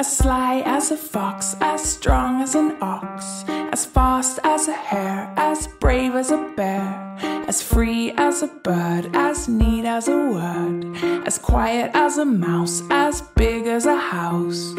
As sly as a fox, as strong as an ox, as fast as a hare, as brave as a bear, as free as a bird, as neat as a word, as quiet as a mouse, as big as a house.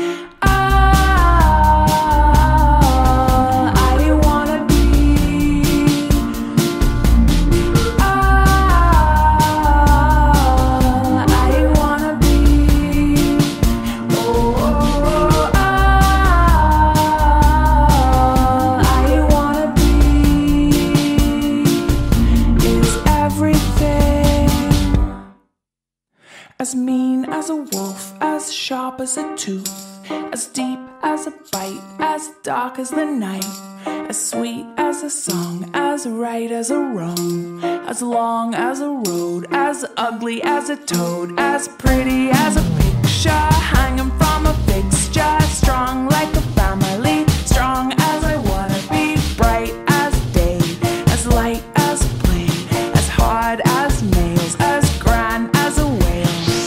As mean as a wolf, as sharp as a tooth, as deep as a bite, as dark as the night, as sweet as a song, as right as a wrong, as long as a road, as ugly as a toad, as pretty as a picture hanging from a fixture, strong like a family, strong as I wanna be, bright as day, as light as play, as hard as nails, as grand as a whale.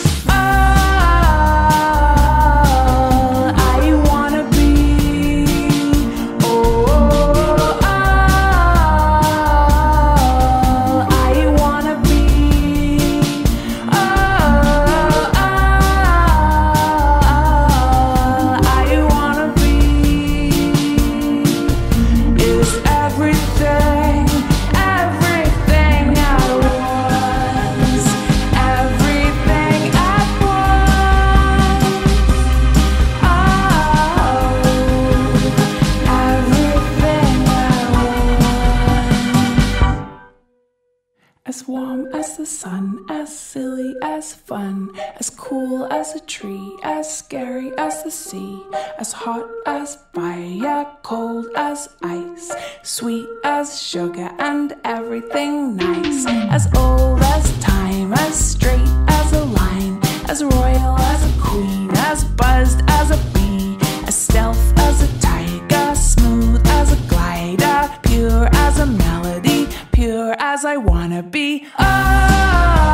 As warm as the sun, as silly as fun, as cool as a tree, as scary as the sea, as hot as fire, cold as ice, sweet as sugar and everything nice, as old as time, as straight as a line, as royal as a queen, as buzzed as a bee, as stealth as a tiger, smooth as a glider, pure as a melody, pure as I wanna be. Oh,